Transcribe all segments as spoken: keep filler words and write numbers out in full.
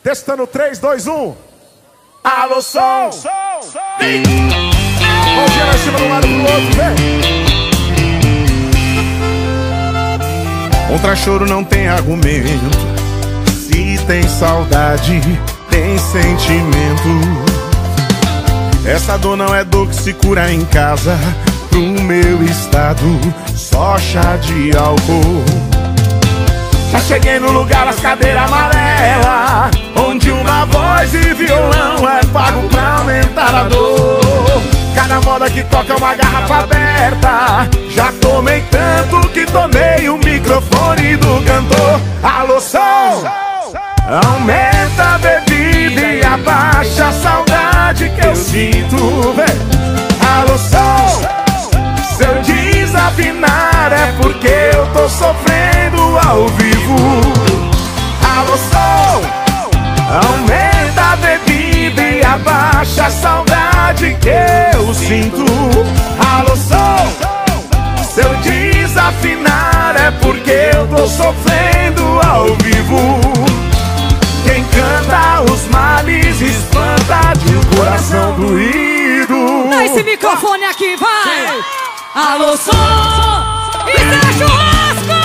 Testando três, dois, um. Alô, som! Vem! Mãozinha lá em cima de um lado pro outro, vem! Contra choro não tem argumento. Se tem saudade, tem sentimento. Essa dor não é dor que se cura em casa. Pro meu estado, só chá de álcool. Já cheguei no lugar das cadeiras amarelas, onde uma voz e violão é pago pra aumentar a dor. Cada moda que toca é uma garrafa aberta. Já tomei tanto que tomei o microfone do cantor. Alô, som! Aumenta a bebida e abaixa a saudade que eu sinto. Alô, som! Se eu desafinar é porque eu tô sofrendo ao vivo. Alô, som! Aumenta a bebida e abaixa a saudade que eu sinto. Alô, som! Se eu desafinar é porque eu tô sofrendo ao vivo. Quem canta os males espanta de um coração doído. Dá esse microfone aqui, vai! Alô, som! Isso é churrasco!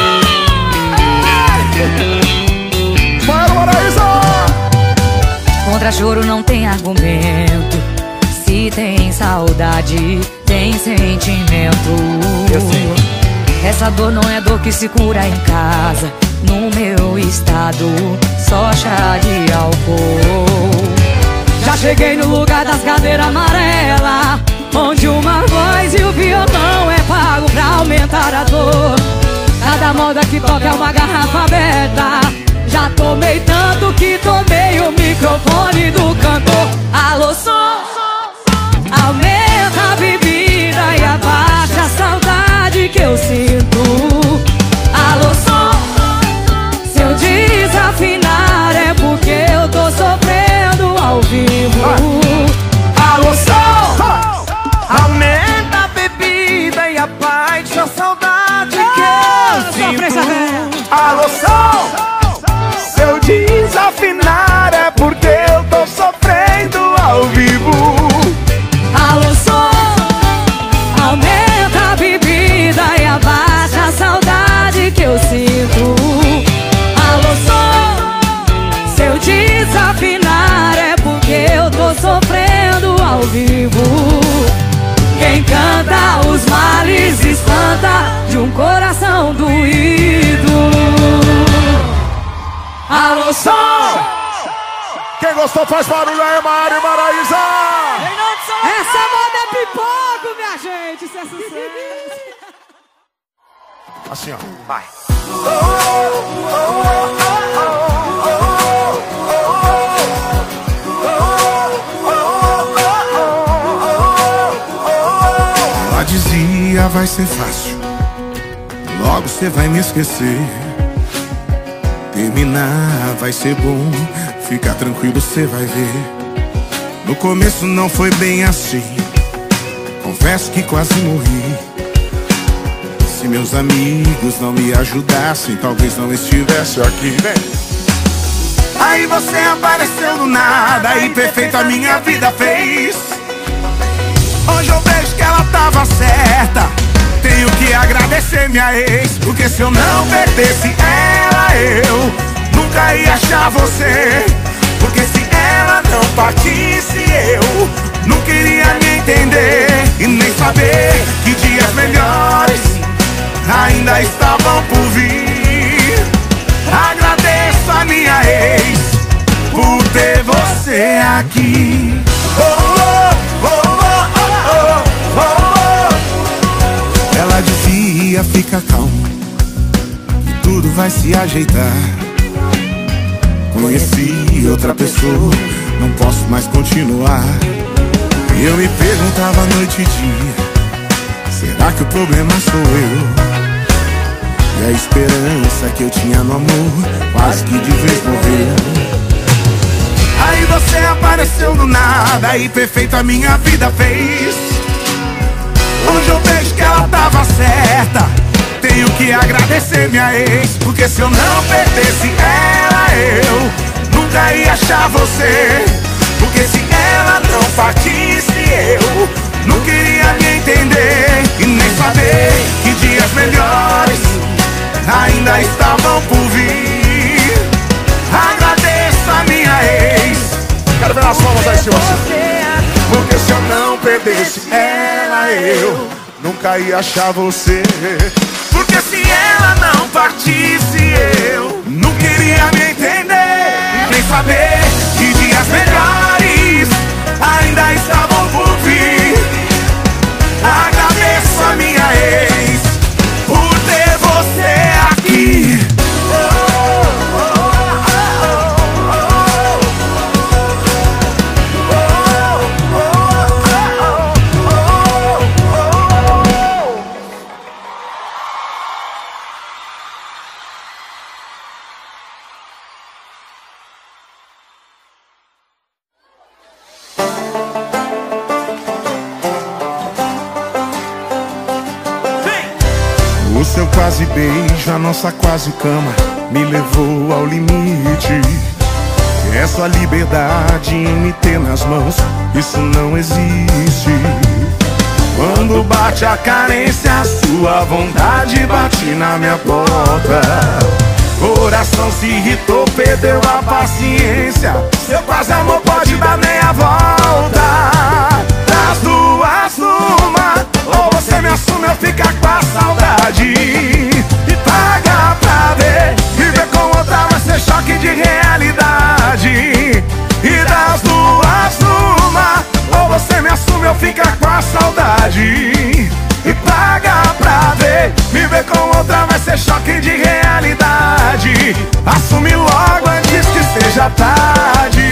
Para o Paraíso! Contra choro não tem argumento. Se tem saudade, tem sentimento. Essa dor não é dor que se cura em casa. No meu estado, só chá de álcool. Já cheguei no lugar das cadeiras amarelas, onde uma voz e o violão é pago pra aumentar a dor. Cada moda que toca é uma garrafa aberta. Já tomei tanto que tomei o microfone do cantor. Alô, som! Aumenta a bebida e abaixa a saudade que eu sinto. Alô, som! Se eu desafinar é porque eu tô sofrendo ao vivo. Alô, som! Aumenta a bebida e abaixa a saudade que eu sinto. Alô, som! Se eu desafinar é porque eu tô sofrendo ao vivo. Alô, som! Aumenta a bebida e abaixa a saudade que eu sinto. Alô, som! Se eu desafinar é porque eu tô sofrendo ao vivo. Quem canta os males espanta de um coração doído. Alô, som! Quem gostou faz barulho aí, Mário Maraíza! Essa moda é pipoco, minha gente! Isso é sucesso! Assim, ó, vai! Ela dizia vai ser fácil, logo cê vai me esquecer. Terminar vai ser bom, fica tranquilo cê vai ver. No começo não foi bem assim, confesso que quase morri. Se meus amigos não me ajudassem, talvez não estivesse aqui. Aí você apareceu do nada e perfeito a minha vida fez. Hoje eu vejo que ela tava certa. Tenho que agradecer minha ex, porque se eu não perdesse ela, eu nunca ia achar você. Porque se ela não partisse, eu não queria me entender e nem saber que dias melhores ainda estavam por vir. Agradeço a minha ex por ter você aqui. Oh, oh, oh, oh, oh, oh, oh. Ela dizia, fica calmo, que tudo vai se ajeitar. Conheci outra pessoa, não posso mais continuar. E eu me perguntava noite e dia, será que o problema sou eu? E a esperança que eu tinha no amor quase que de vez morreu. Aí você apareceu do nada e perfeito a minha vida fez. Hoje eu vejo que ela tava certa. Tenho que agradecer minha ex, porque se eu não perdesse ela, eu nunca ia achar você. Porque se ela não partisse, eu não queria me entender e nem saber que dias melhores ainda estavam por vir. Agradeço a minha ex. Quero ver as palmas aí, senhor. Porque se eu não perdesse ela, eu nunca ia achar você. Porque se ela não partisse, eu não queria me entender nem saber que dias melhores ainda estavam por vir. Agradeço a minha ex por ter você aqui. O seu quase beijo, a nossa quase cama me levou ao limite. Essa liberdade em me ter nas mãos, isso não existe. Quando bate a carência, a sua vontade bate na minha porta. Coração se irritou, perdeu a paciência. Seu quase amor pode dar meia volta. Das duas uma, ou você me assume ou fica com a saudade. E paga pra ver, viver com outra vai ser choque de realidade. E das duas uma, ou você me assume ou fica com a saudade. E paga pra ver, viver com outra vai ser choque de realidade. Assume logo antes que seja tarde.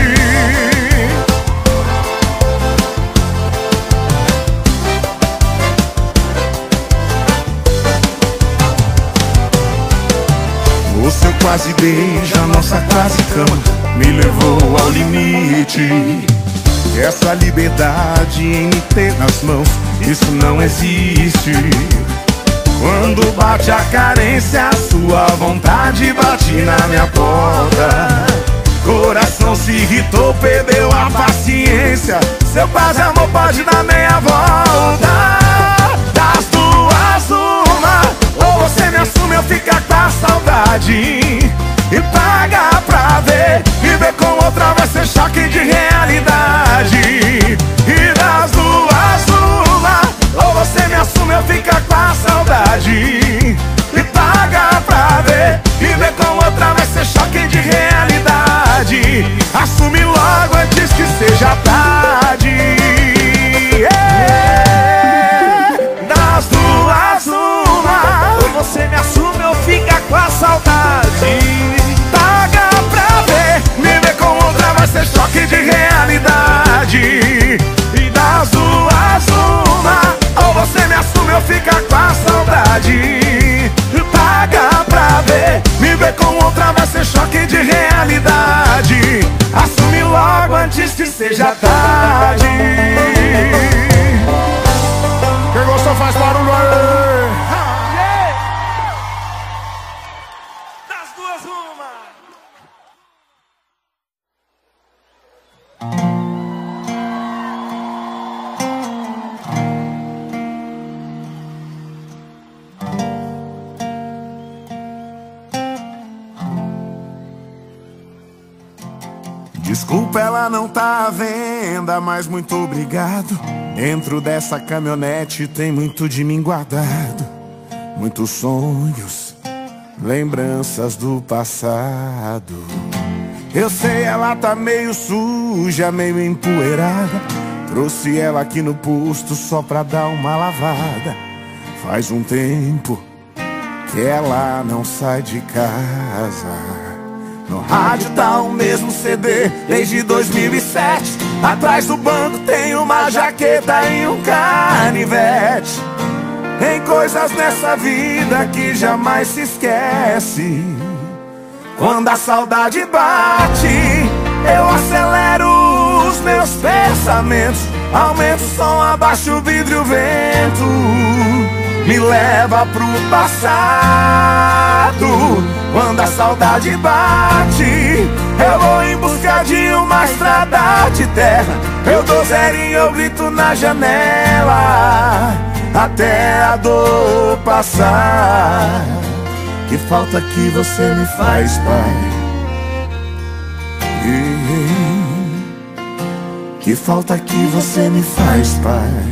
O seu quase beijo, a nossa quase cama me levou ao limite. Essa liberdade em me ter nas mãos, isso não existe. Quando bate a carência, a sua vontade bate na minha porta. Coração se irritou, perdeu a paciência. Seu quase amor pode dar meia volta. Das duas uma, ou você me assume ou fica com a saudade. E paga pra ver, viver com outra vai ser choque de realidade. E das duas uma, ou você me assume ou fica com a saudade. E paga pra ver, viver com outra vai ser choque de realidade. Assume logo antes que seja tarde. Yeah. Das duas uma, ou você me assume ou fica com a saudade. Paga pra ver, viver com outra vai ser choque de realidade. E das duas uma, ou você me assume ou fica com a saudade. Paga pra ver, viver com outra vai ser choque de realidade. Assume logo antes que seja tarde. Quem gostou faz barulho aí. Das duas uma. Desculpa, ela não tá à venda, mas muito obrigado. Dentro dessa caminhonete tem muito de mim guardado. Muitos sonhos, lembranças do passado. Eu sei, ela tá meio suja, meio empoeirada. Trouxe ela aqui no posto só pra dar uma lavada. Faz um tempo que ela não sai de casa. No rádio tá o mesmo C D desde dois mil e sete. Atrás do banco tem uma jaqueta e um canivete. Tem coisas nessa vida que jamais se esquece. Quando a saudade bate, eu acelero os meus pensamentos. Aumento o som, abaixo o vidro e o vento me leva pro passado, Quando a saudade bate, eu vou em busca de uma estrada de terra. Eu dou zerinho, eu grito na janela, até a dor passar. Que falta que você me faz, pai. Que falta que você me faz, pai.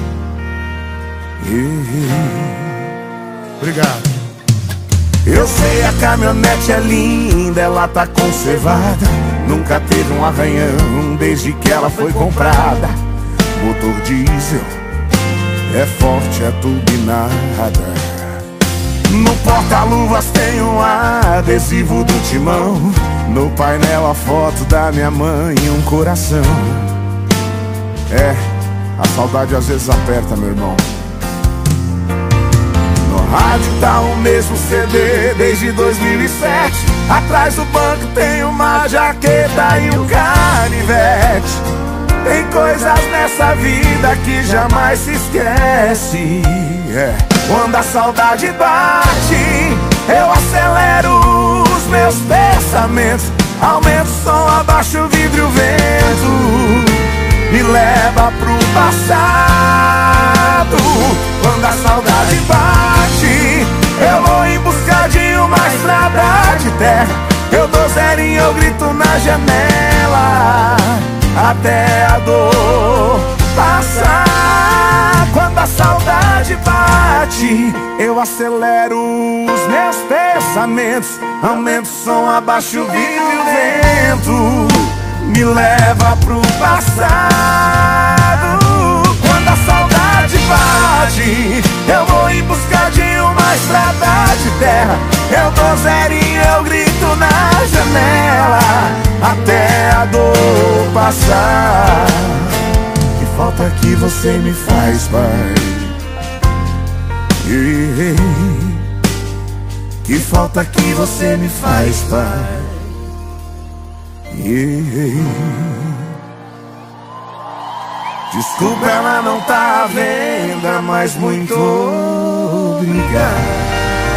Obrigado. Eu sei, a caminhonete é linda, ela tá conservada. Nunca teve um arranhão desde que ela foi comprada. Motor diesel, é forte, é turbinada. No porta-luvas tem um adesivo do timão. No painel a foto da minha mãe e um coração. É, a saudade às vezes aperta, meu irmão. No rádio tá o mesmo C D desde dois mil e sete. Atrás do banco tem uma jaqueta e um canivete. Tem coisas nessa vida que jamais se esquece. É. Quando a saudade bate, eu acelero os meus pensamentos. Aumento o som, abaixo o vidro e o vento me leva pro passado. Quando a saudade bate, eu vou em busca de uma estrada de terra. Eu dou zerinho, eu grito na janela, até a dor passar. Quando a saudade bate, eu acelero os meus pensamentos. Aumento o som, abaixo o vidro e o vento me leva pro passado. Quando a saudade bate, eu vou em busca de uma estrada de terra. Eu dou zerinho, eu grito na janela, até a dor passar. Que falta que você me faz, pai. Que falta que você me faz, pai. Desculpa, ela não tá à venda, mas muito obrigado.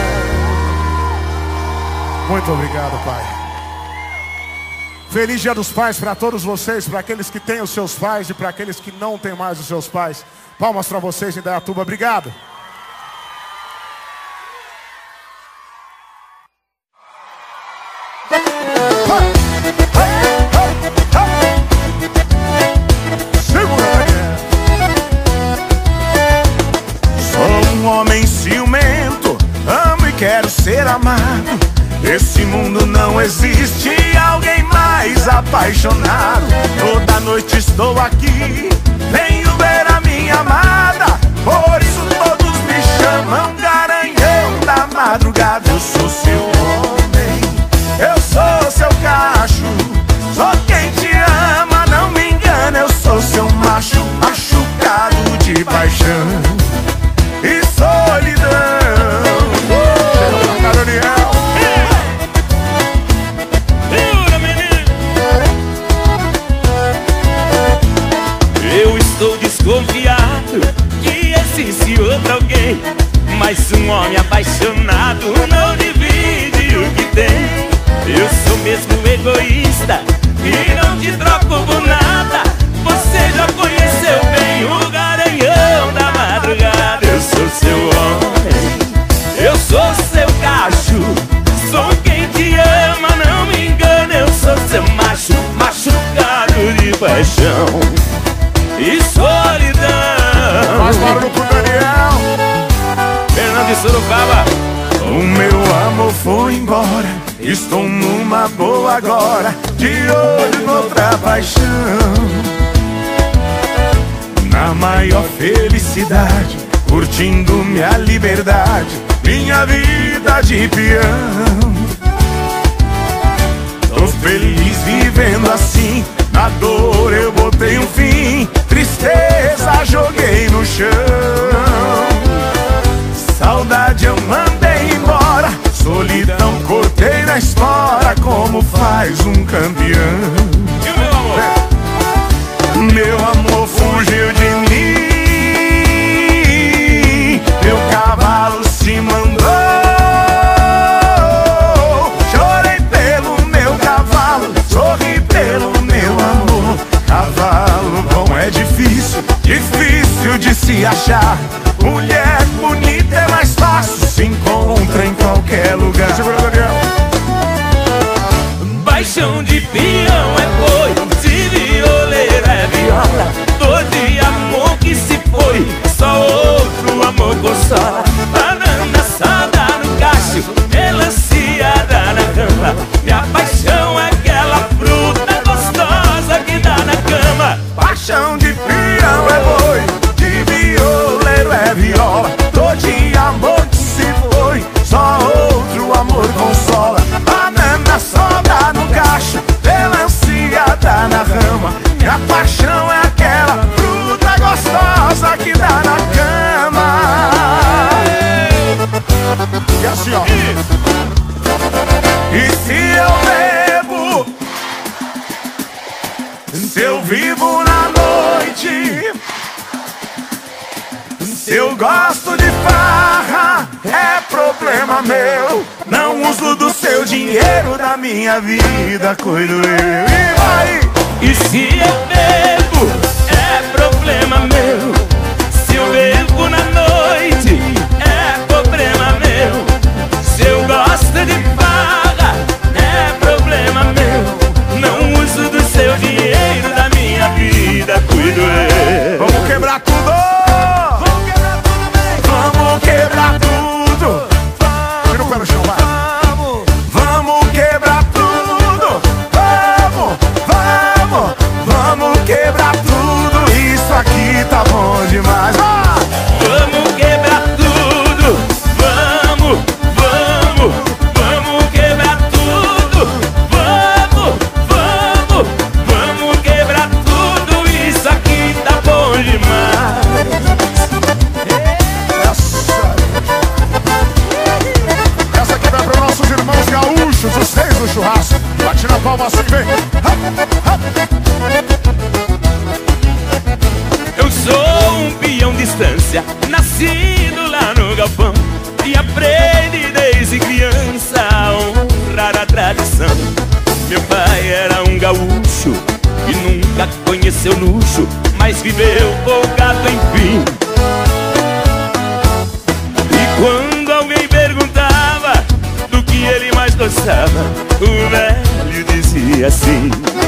Muito obrigado, pai. Feliz Dia dos Pais para todos vocês, para aqueles que têm os seus pais e para aqueles que não têm mais os seus pais. Palmas para vocês, Indaiatuba. Obrigado. Sou um homem ciumento, amo e quero ser amado. Esse mundo não existe alguém mais apaixonado. Toda noite estou aqui, venho ver a minha amada. Por isso todos me chamam Garanhão da madrugada. Eu sou seu homem, eu sou seu cacho. Sou quem te ama, não me engana. Eu sou seu macho, machucado de paixão e solidão. Eu estou desconfiado que existe outro alguém, mas um homem apaixonado não divide o que tem. Eu sou mesmo egoísta e não te troco por nada. Você já conheceu bem o Garanhão da madrugada. Eu sou seu homem, eu sou seu cacho. Sou quem te ama, não me engana. Eu sou seu macho, machucado de paixão e solidão. Mais barulho pro Daniel. Fernando de Sorocaba. O meu amor foi embora, estou numa boa agora, de olho noutra paixão. Na maior felicidade, curtindo minha liberdade, minha vida de peão. Tô feliz vivendo assim, na dor eu botei um fim, tristeza joguei no chão. Saudade eu mandei embora, solidão cortei na espora, como faz um campeão. E o meu amor? Meu amor fugiu de mim, meu cavalo se mandou. assim, ó. E se eu bebo, se eu vivo na noite, se eu gosto de farra, é problema meu. Não uso do seu dinheiro, da minha vida cuido eu. E vai! E se eu bebo, é problema meu. Se eu bebo na noite, é problema meu. Se eu gosto de farra, é problema meu. Não uso do seu dinheiro, da minha vida cuido eu. Vamos quebrar tudo! Vamos quebrar tudo, bem! Vamos quebrar tudo! Tira o pé no chão, vai. Vamos quebrar tudo! Vamos, vamos, vamos quebrar tudo! Isso aqui tá bom demais! Ah! Vamos quebrar tudo! Vamos, vamos, vamos quebrar tudo! Vamos, vamos, vamos quebrar tudo! Isso aqui tá bom demais! Essa, essa aqui vai para nossos irmãos gaúchos, os reis do churrasco. Bate na palma assim, vem. Eu sou um peão de estância, nascido lá no galpão, e aprendi desde criança a honrar a tradição. Meu pai era um gaúcho e nunca conheceu luxo, mas viveu folgado enfim. E quando alguém perguntava do que ele mais gostava, o velho dizia assim: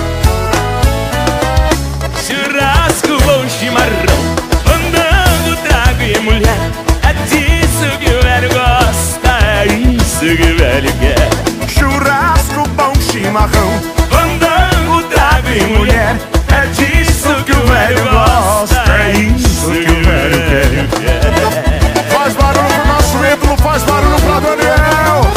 churrasco, bom chimarrão, andando, trago e mulher. É disso que o velho gosta, é isso que o velho quer. Churrasco, bom chimarrão, Fandango, trago e mulher. É disso que o velho gosta, é isso que o velho quer. Faz barulho pro nosso ídolo, faz barulho pra Daniel.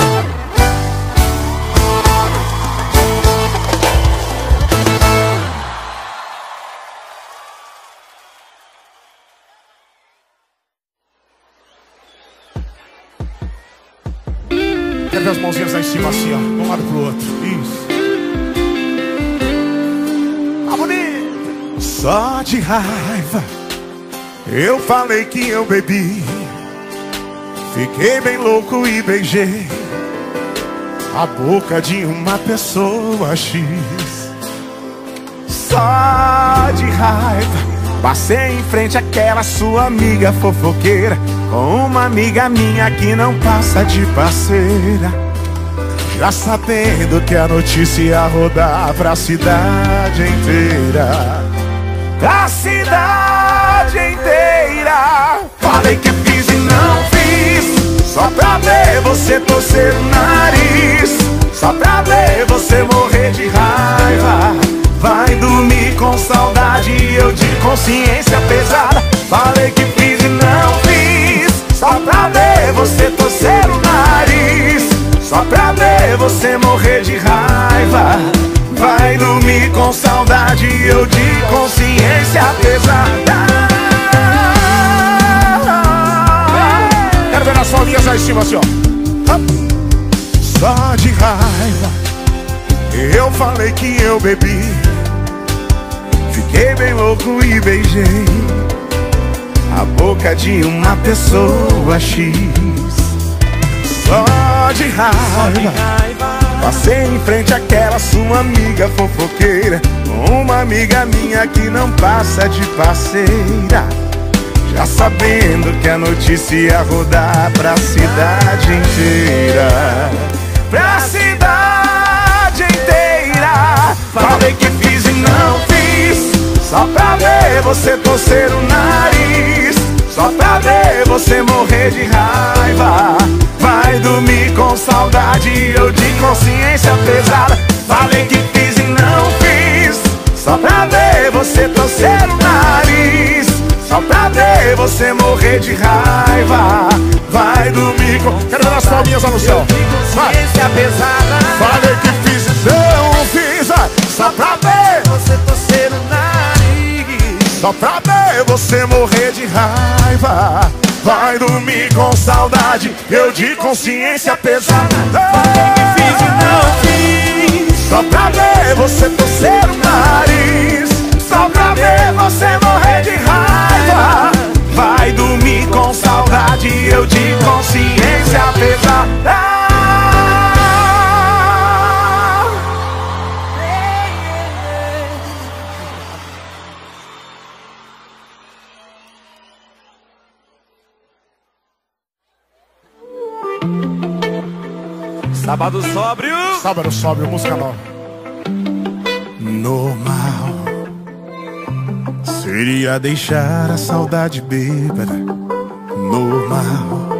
Quer ver as mãozinhas lá em cima assim, ó, de um lado pro outro. Isso. Tá bonito. só de raiva eu falei que eu bebi. Fiquei bem louco e beijei a boca de uma pessoa X. Só de raiva passei em frente àquela sua amiga fofoqueira, com uma amiga minha que não passa de parceira, já sabendo que a notícia ia rodar pra cidade inteira. Pra cidade inteira. Falei que fiz e não fiz, só pra ver você torcer o nariz, só pra ver você morrer de raiva. Vai dormir com saudade e eu de consciência pesada. Falei que fiz e não fiz, só pra ver você torcer o nariz, só pra ver você morrer de raiva. Vai dormir com saudade e eu de consciência pesada. Quero ver as palminhas lá em cima assim, ó. Só de raiva eu falei que eu bebi, fiquei bem louco e beijei a boca de uma pessoa X. Só de raiva passei em frente àquela sua amiga fofoqueira, uma amiga minha que não passa de parceira, já sabendo que a notícia ia rodar pra cidade inteira. Pra cidade inteira. Falei que fiz e não fiz, só pra ver você torcer o nariz, só pra ver você morrer de raiva. Vai dormir com saudade e eu de consciência pesada. Falei que fiz e não fiz, só pra ver você torcer o nariz, só pra ver você morrer de raiva. Vai dormir com... Quero ver as palminhas lá no céu. Consciência pesada. Falei que fiz e não fiz, vai. Só pra ver você torcer o nariz, só pra ver você morrer de raiva. vai dormir com saudade, eu de consciência pesada. Falei que fiz e não fiz, só pra ver você torcer o nariz, só pra ver você morrer de raiva. Vai dormir com saudade, eu de consciência pesada. Sábado sóbrio. Sábado sóbrio, música nova. Normal seria deixar a saudade bêbada. Normal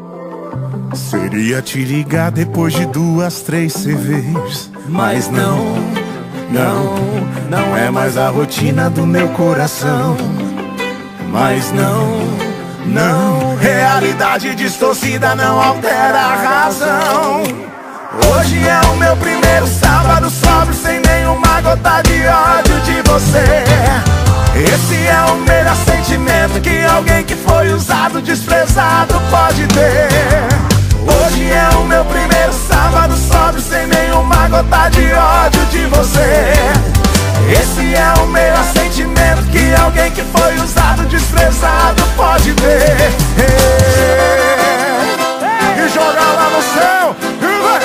seria te ligar depois de duas, três cervejas. Mas não, não, não é mais a rotina do meu coração. Mas não, não, realidade distorcida não altera a razão. Hoje é o meu primeiro sábado sóbrio, sem nenhuma gota de ódio de você. Esse é o melhor sentimento que alguém que foi usado, desprezado pode ter. Hoje é o meu primeiro sábado sóbrio, sem nenhuma gota de ódio de você. Esse é o melhor sentimento que alguém que foi usado, desprezado pode ter. E joga lá no céu e vai.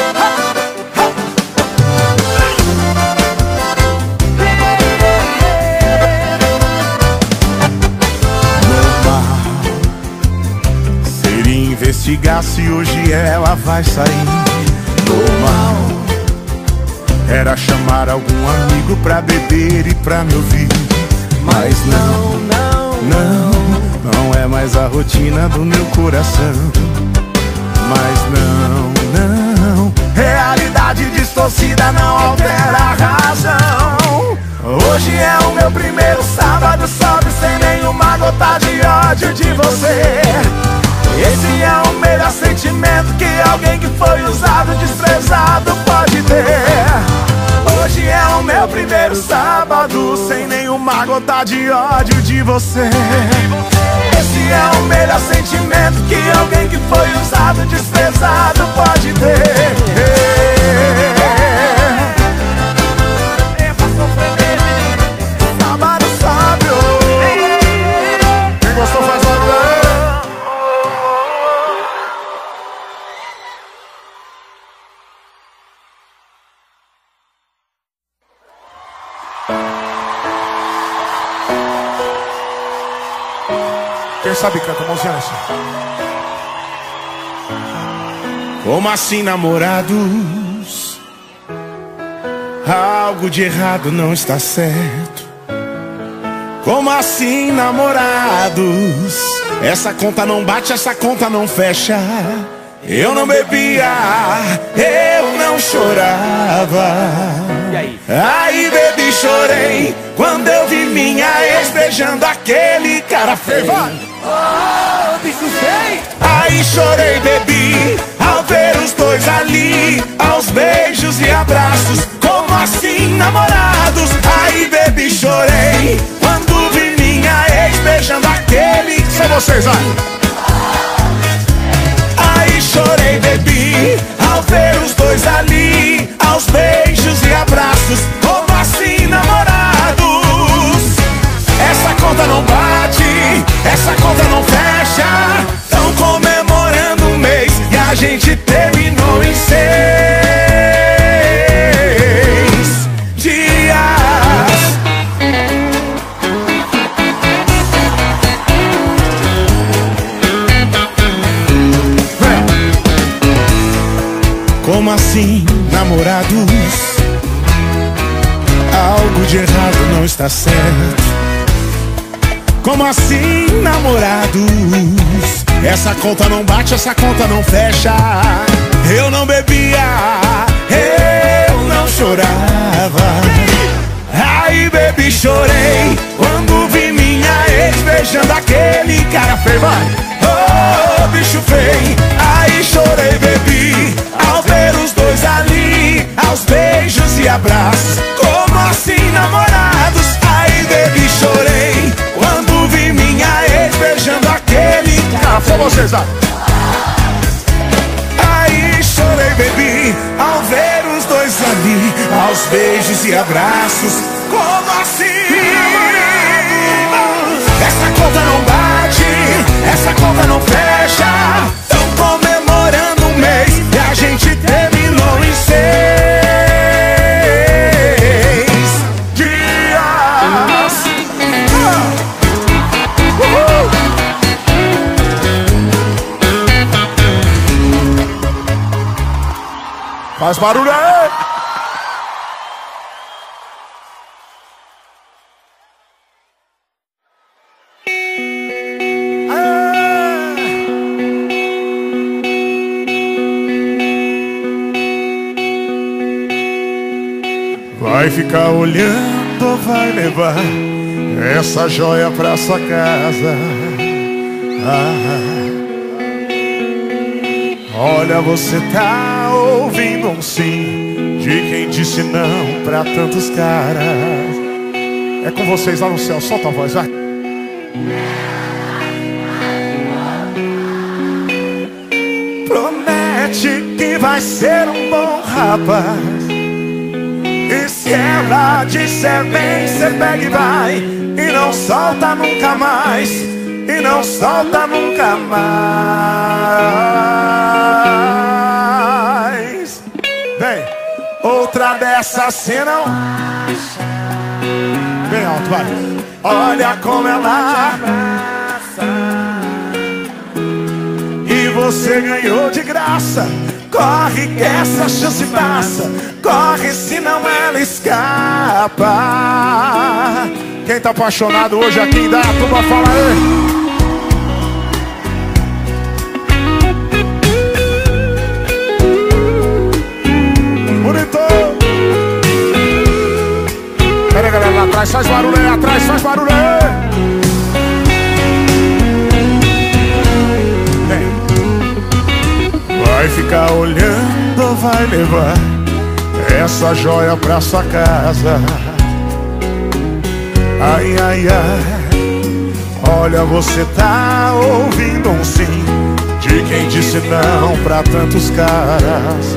Investigar se hoje ela vai sair. Normal era chamar algum amigo pra beber e pra me ouvir. Mas não, não, não, não é mais a rotina do meu coração. Mas não, não, realidade distorcida não altera a razão. Hoje é o meu primeiro sábado sóbrio, sem nenhuma gota de ódio de você. Esse é o melhor sentimento que alguém que foi usado, desprezado pode ter. Hoje é o meu primeiro sábado, sem nenhuma gota de ódio de você. Esse é o melhor sentimento que alguém que foi usado, desprezado pode ter. Sábado sóbrio. Quem gostou faz barulho. Quem sabe canta, mãozinha nessa. Como assim, namorados? Algo de errado não está certo. Como assim, namorados? Essa conta não bate, essa conta não fecha. Eu não bebia, eu não chorava. E aí? Aí bebi, chorei quando eu vi minha ex beijando aquele cara feio. Oh, bicho feio. Aí chorei, bebi, ao ver os dois ali, aos beijos e abraços. Como assim, namorados? Aí bebi, chorei quando vi minha ex beijando aquele. Só vocês, vai. Aí chorei, bebi, ao ver os dois ali, aos beijos e abraços. Como assim, namorados? Essa conta não bate, essa conta não fecha. Tão comemorando um mês e a gente terminou em seis dias. Como assim, namorados? Algo de errado não está certo. Como assim, namorados? Essa conta não bate, essa conta não fecha. Eu não bebia, eu não chorava. Aí bebi, chorei quando vi minha ex beijando aquele cara feio. Oh, bicho feio. Aí chorei, bebi, ao ver os dois ali, aos beijos e abraços. Como assim, namorados? Aí bebi, chorei quando vi minha ex beijando aquele cara feio. pesado. Aí chorei, bebi, ao ver os dois ali, aos beijos e abraços. Como assim? Essa conta não bate, essa conta não fecha. Tão comemorando um mês e a gente terminou em seis dias. Uhul. Faz barulho aí! Vai ficar olhando ou vai levar essa joia pra sua casa? Ah, olha, você tá ouvindo um sim de quem disse não pra tantos caras. É com vocês lá no céu, solta a voz, vai. Promete que vai ser um bom rapaz, e se ela disser bem, cê pega e vai, e não solta nunca mais, e não solta nunca mais. Vem, Outra dessa cê não acha. bem alto, vai. Olha como ela abraça, e você ganhou de graça. Corre que essa chance passa, corre senão ela escapa. Quem tá apaixonado hoje aqui, dá a turma, fala aí. Bonito. Pera aí, galera, lá atrás, faz barulho aí, atrás, faz barulho aí. Vai ficar olhando ou vai levar essa joia pra sua casa? Ai, ai, ai. Olha, você tá ouvindo um sim de quem disse não pra tantos caras.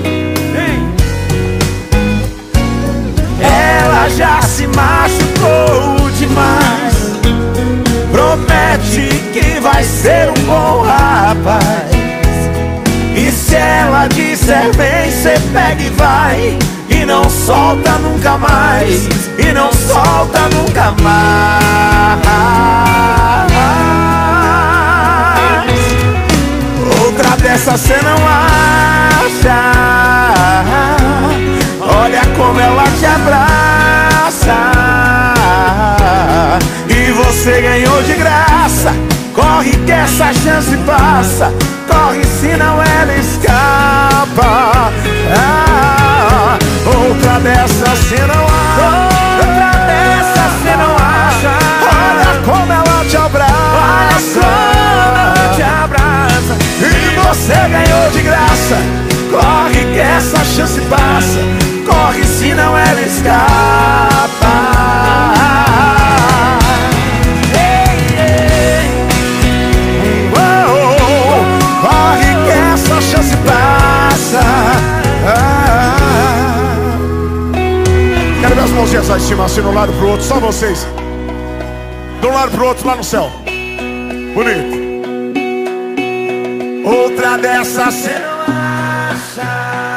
Ela já se machucou demais, promete que vai ser um bom rapaz, e se ela disser vem, cê pega e vai, e não solta nunca mais, e não solta nunca mais. Outra dessa cê não acha. Olha como ela te abraça, e você ganhou de graça. Corre que essa chance passa, corre senão ela escapa. Ah, outra dessa cê não acha. Outra dessa cê não acha. Olha como ela te abraça, olha como ela te abraça, e você ganhou de graça. Corre que essa chance passa, corre senão ela escapa. Quero ver as mãozinhas lá em cima, assim, de um lado pro outro, só vocês. De um lado pro outro, lá no céu. Bonito. Outra dessa cê não acha.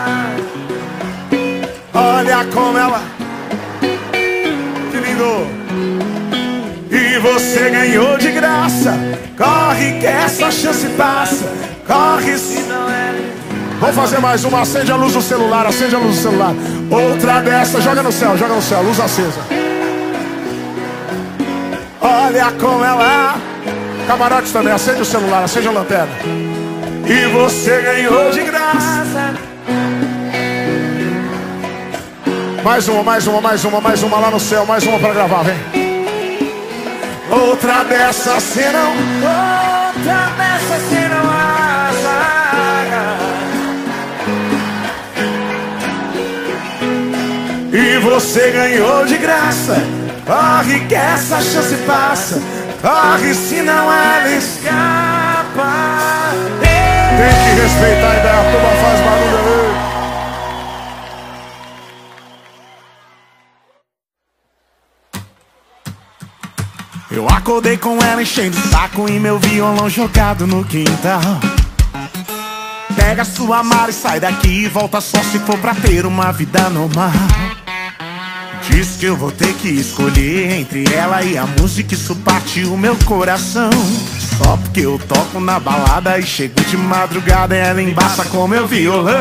Olha como ela, que lindo. E você ganhou de graça. Corre que essa chance passa, corre senão ela. Vamos fazer mais uma, acende a luz do celular, acende a luz do celular. Outra dessa, Joga no céu, joga no céu, luz acesa. olha como ela. Camarote também, acende o celular, acende a lanterna. E você ganhou de graça. Mais uma, mais uma, mais uma, mais uma lá no céu, mais uma pra gravar, vem. Outra dessa cê não. Outra dessa cê não acha. E você ganhou de graça. Corre que essa chance passa, corre senão ela escapa. escapar. Tem que respeitar a ideia, a turma faz barulho aí. Eu acordei com ela enchendo o saco e meu violão jogado no quintal. Pega sua mala e sai daqui e volta só se for pra ter uma vida normal. Diz que eu vou ter que escolher entre ela e a música, isso partiu o meu coração. Só porque eu toco na balada e chego de madrugada ela embaça com meu violão.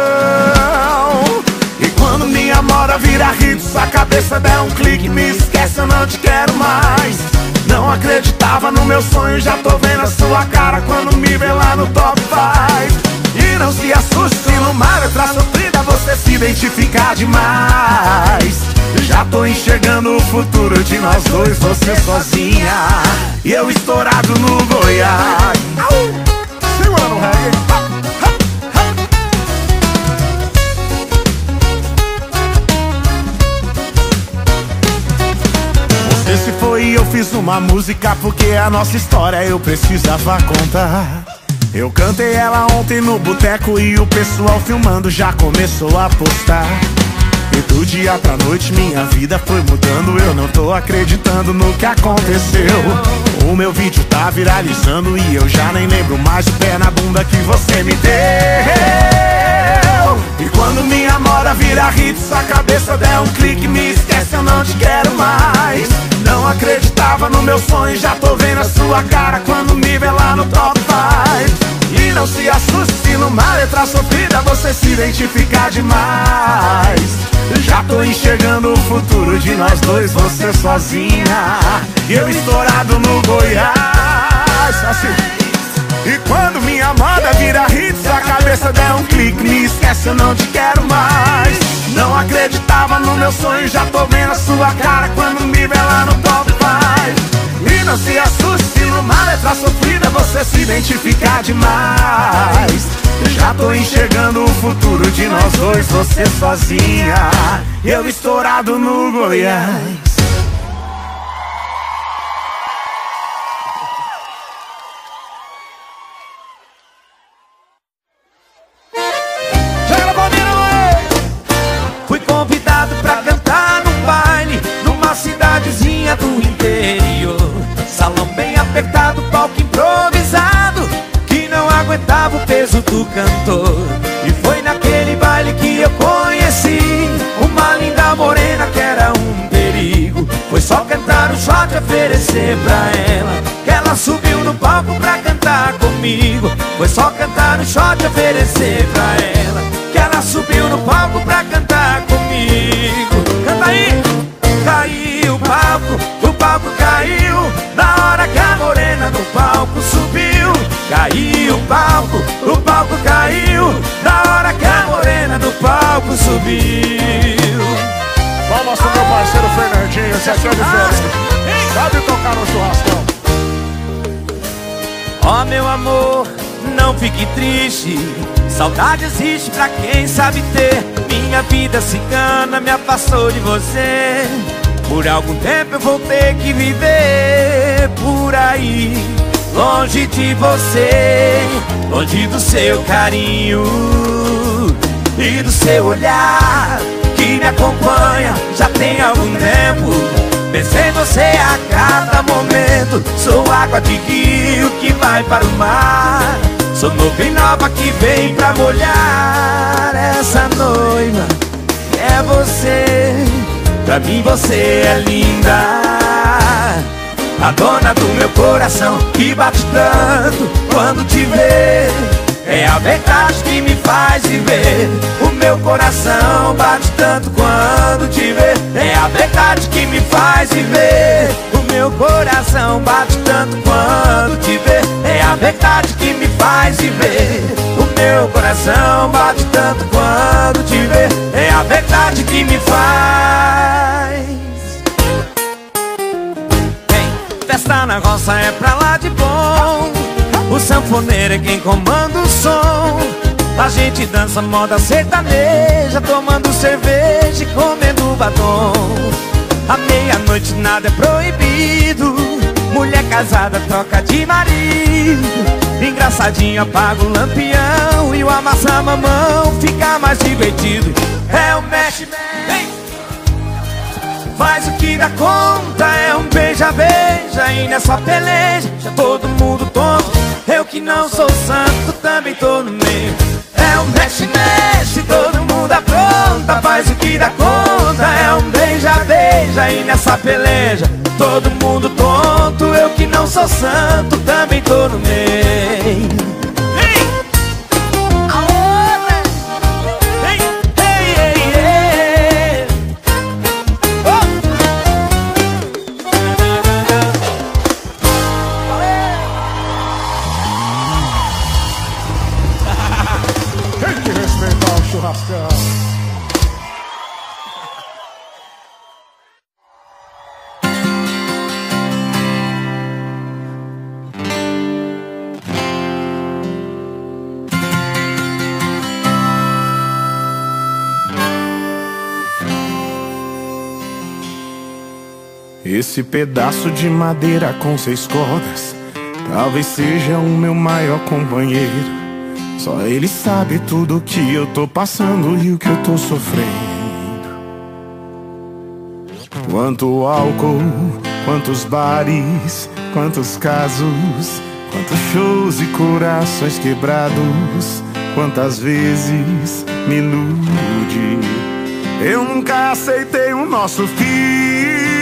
E quando minha mora vira hit, sua cabeça der um clique, me esquece, eu não te quero mais. Não acreditava no meu sonho, já tô vendo a sua cara quando me vê lá no top cinco. E não se assuste se numa letra sofrida você se identificar demais. Já tô enxergando o futuro de nós dois, você sozinha e eu estourado no Goiás. Segura no reggae. Você se foi e eu fiz uma música porque a nossa história eu precisava contar. Eu cantei ela ontem no boteco e o pessoal filmando já começou a postar. E do dia pra noite minha vida foi mudando, eu não tô acreditando no que aconteceu. O meu vídeo tá viralizando e eu já nem lembro mais o pé na bunda que você me deu. E quando minha mora vira hit, sua cabeça der um clique, me esquece, eu não te quero mais. Não acreditava no meu sonho, já tô vendo a sua cara quando me vê lá no top cinco. E não se assuste se numa letra sofrida você se identificar demais. Já tô enxergando o futuro de nós dois, você sozinha e eu estourado no Goiás. Assim. E quando minha moda vira hit, sua cabeça der um clique, me esquece, eu não te quero mais. Não acreditava no meu sonho, já tô vendo a sua cara quando me vê lá no top cinco. E não se assuste se numa letra sofrida você se identificar demais. Já tô enxergando o futuro de nós dois, você sozinha e eu estourado no Goiás. Fui convidado pra cantar num baile numa cidadezinha do interior. Salão bem apertado, palco improvisado que não aguentava o peso do cantor. E foi naquele baile que eu conheci uma linda morena que era um perigo. Foi só cantar um shot e oferecer pra ela que ela subiu no palco pra cantar comigo. Foi só cantar um shot e oferecer pra ela que ela subiu no palco pra cantar comigo. Canta aí! Caiu o palco, o palco caiu na hora que a morena no palco subiu. Caiu o palco, o palco caiu na hora que a morena no palco subiu. Palmas pro meu parceiro Fernandinho, esse aqui é diferente. Sabe tocar no churrascão. Ó, meu amor, não fique triste, saudade existe pra quem sabe ter. Minha vida cigana me afastou de você. Por algum tempo eu vou ter que viver por aí, longe de você, longe do seu carinho e do seu olhar que me acompanha já tem algum tempo. Penso em você a cada momento. Sou água de rio que vai para o mar. Sou nuvem nova que vem pra molhar essa noiva. É você, pra mim você é linda, a dona do meu coração que bate tanto quando te vê. É a verdade que me faz viver. O meu coração bate tanto quando te vê. É a verdade que me faz viver. O meu coração bate tanto quando te vê. É a verdade que me faz viver. O meu coração bate tanto quando te vê. É a verdade que me faz. Hey, festa na roça é pra lá de bom. O sanfoneiro é quem comanda o som. A gente dança moda sertaneja, tomando cerveja e comendo batom. À meia-noite nada é proibido. Mulher casada troca de marido. Engraçadinho, apaga o lampião e o amassa mamão fica mais divertido. É o mexe, mexe, faz o que dá conta, é um beija-beija. E nessa peleja, já todo mundo tonto. Eu que não sou santo, também tô no meio. É um mexe, mexe, todo mundo apronta, faz o que dá conta, é um beija-beija. E nessa peleja, todo mundo tonto. Eu que não sou santo, também tô no meio. Esse pedaço de madeira com seis cordas talvez seja o meu maior companheiro. Só ele sabe tudo o que eu tô passando e o que eu tô sofrendo. Quanto álcool, quantos bares, quantos casos, quantos shows e corações quebrados, quantas vezes me ilude. Eu nunca aceitei o nosso fim,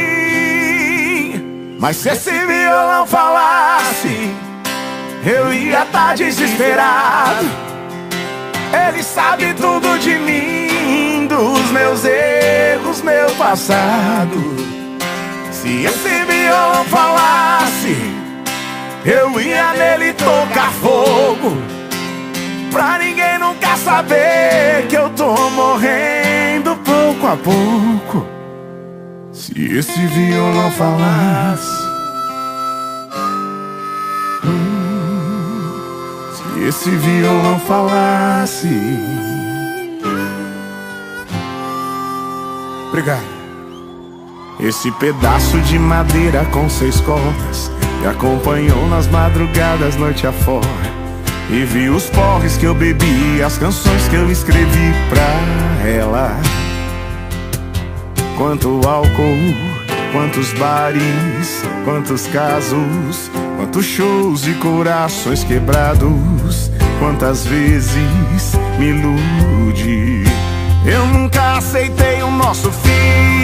mas se esse violão falasse, eu ia tá desesperado. Ele sabe tudo de mim, dos meus erros, meu passado. Se esse violão falasse, eu ia nele tocar fogo, pra ninguém nunca saber que eu tô morrendo pouco a pouco. Se esse violão falasse, hum, se esse violão falasse. Obrigado. Esse pedaço de madeira com seis cordas me acompanhou nas madrugadas, noite afora, e vi os porres que eu bebi e as canções que eu escrevi pra ela. Quanto álcool, quantos bares, quantos casos, quantos shows e corações quebrados, quantas vezes me ilude. Eu nunca aceitei o nosso fim,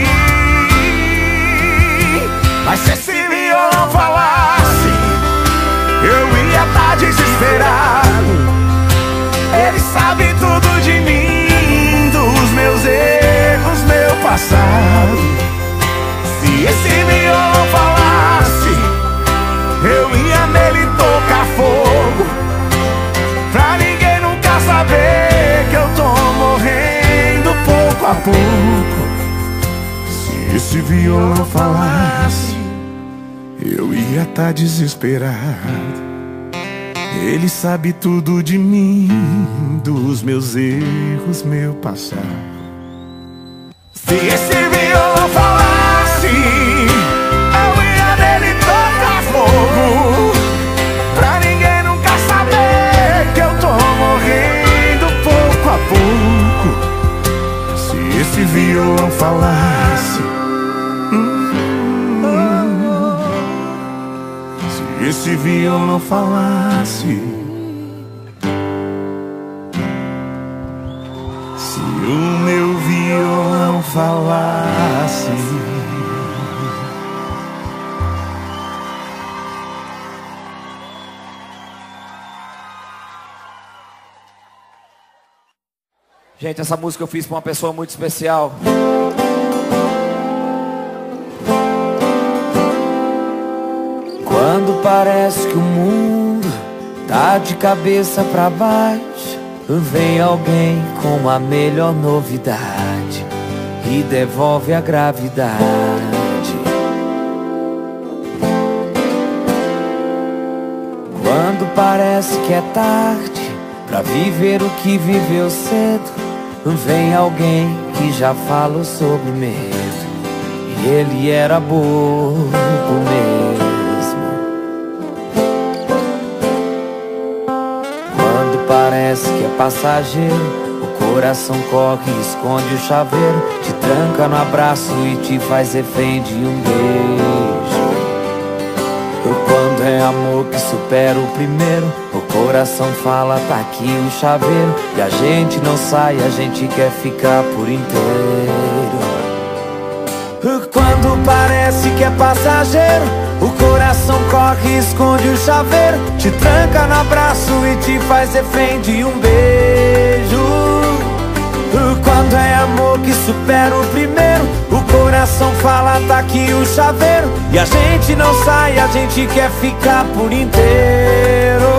mas se esse violão falasse, eu ia tá desesperado. Ele sabe tudo de mim, dos meus erros, meu passado. Se esse violão falasse, eu ia nele tocar fogo, pra ninguém nunca saber que eu tô morrendo pouco a pouco. Se esse violão falasse, eu ia tá desesperado. Ele sabe tudo de mim, dos meus erros, meu passado. Se esse violão falasse, eu ia nele tocar fogo, pra ninguém nunca saber que eu tô morrendo pouco a pouco. Se esse violão falasse, esse violão falasse, se o meu violão falasse. Gente, essa música eu fiz pra uma pessoa muito especial. Quando parece que o mundo tá de cabeça pra baixo, vem alguém com a melhor novidade e devolve a gravidade. Quando parece que é tarde pra viver o que viveu cedo, vem alguém que já falou sobre medo, e ele era bobo mesmo. parece que é passageiro, o coração corre e esconde o chaveiro, te tranca no abraço e te faz refém de um beijo. Quando é amor que supera o primeiro, o coração fala, tá aqui o chaveiro, e a gente não sai, a gente quer ficar por inteiro. Quando parece que é passageiro, o coração corre e esconde o chaveiro, te tranca no abraço e te faz refém de um beijo. Quando é amor que supera o primeiro, o coração fala, tá aqui o chaveiro, e a gente não sai, a gente quer ficar por inteiro.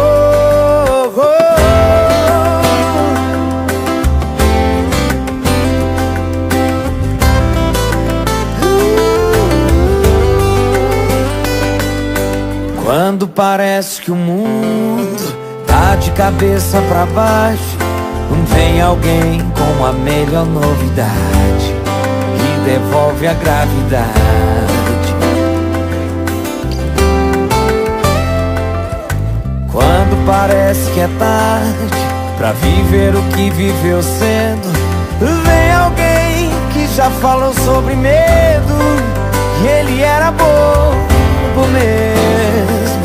Quando parece que o mundo tá de cabeça pra baixo, vem alguém com a melhor novidade e devolve a gravidade. Quando parece que é tarde pra viver o que viveu sendo, vem alguém que já falou sobre medo, e ele era bobo mesmo.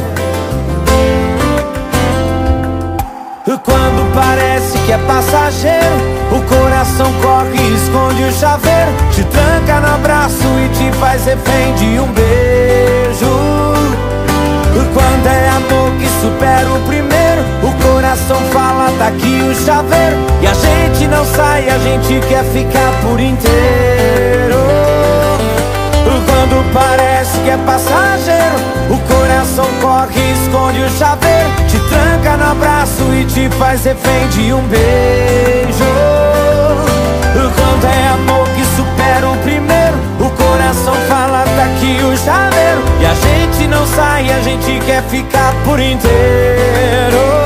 Quando parece que é passageiro, o coração corre e esconde o chaveiro, te tranca no abraço e te faz refém de um beijo. Quando é amor que supera o primeiro, o coração fala, tá aqui o chaveiro, e a gente não sai, a gente quer ficar por inteiro. Quando parece que é passageiro, o coração corre e esconde o chaveiro, te tranca no abraço e te faz refém de um beijo. Quando é amor que supera o primeiro, o coração fala, tá aqui o chaveiro, e a gente não sai, a gente quer ficar por inteiro.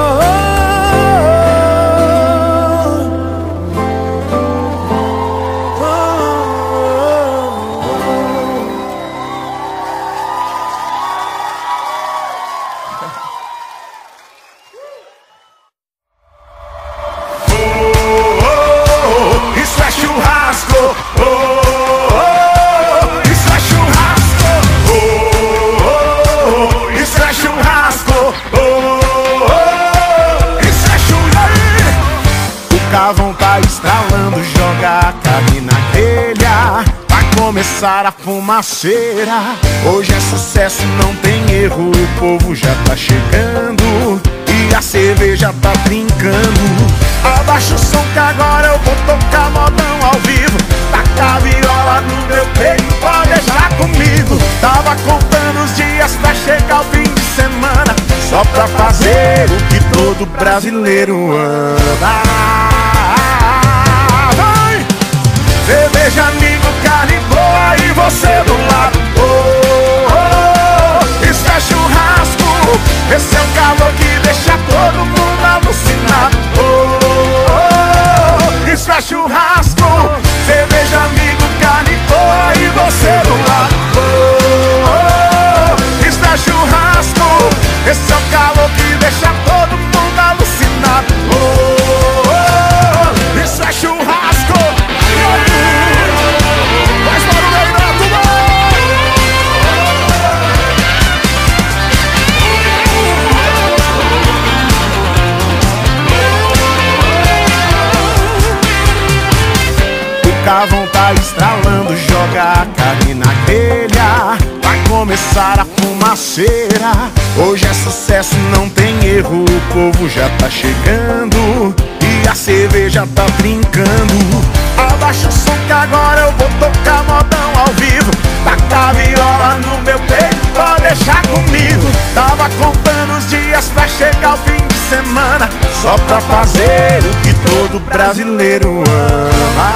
Começar a fumaceira, hoje é sucesso, não tem erro, o povo já tá chegando e a cerveja tá trincando. Abaixa o som que agora eu vou tocar modão ao vivo, taca a viola no meu peito, pode deixar comigo. Tava contando os dias pra chegar o fim de semana, só pra fazer o que todo brasileiro ama. Vai! Cerveja, amigo, carne boa e você do lado. Oh, oh, oh, isso é churrasco, esse é um calor que deixa todo mundo alucinado. Oh, oh, oh, isso é churrasco, cerveja, amigo, carne boa e você do lado. Oh, oh, oh, isso é churrasco, esse é um calor que deixa todo mundo alucinado. Oh, oh, oh, isso é churrasco. O carvão tá estralando, joga a carne na grelha, vai começar a fumaceira. Hoje é sucesso, não tem erro, o povo já tá chegando e a cerveja tá brincando. Abaixa o som que agora eu vou tocar modão ao vivo, taca a viola no meu peito, pode deixar comigo. Tava contando os dias pra chegar o fim de semana, só pra fazer o que todo brasileiro ama.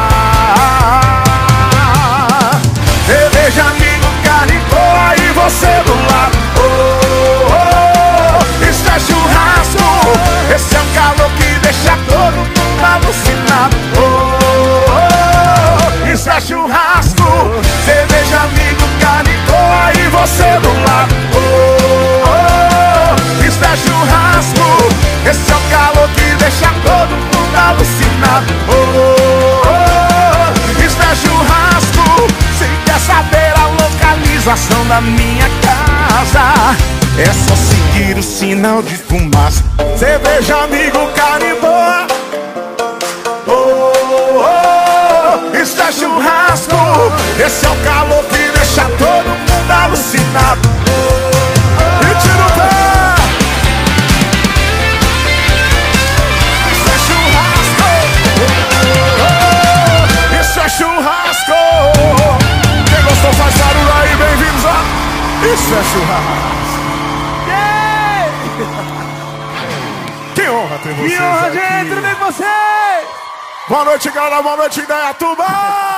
Cerveja, amigo, carne boa e você do lado. Oh, oh, oh, isso é churrasco, esse é um calor que deixa todo mundo alucinado. Oh, oh, oh, isso é churrasco, cerveja, amigo, carne boa e você do lado. Oh, oh, oh, isso é churrasco, esse é um da minha casa. É só seguir o sinal de fumaça. Cerveja, amigo, carne boa. Oh, oh, oh, isso é churrasco. Esse é o calor que deixa todo mundo alucinado. E tira o pé. Isso é churrasco. Oh, oh, isso é churrasco. Quem gostou faz barulho aí, bem-vindos a... Isso é churrasco. Que honra ter vocês. Que honra, aqui. gente, tudo bem com vocês? Boa noite, galera, boa noite, Indaiatuba.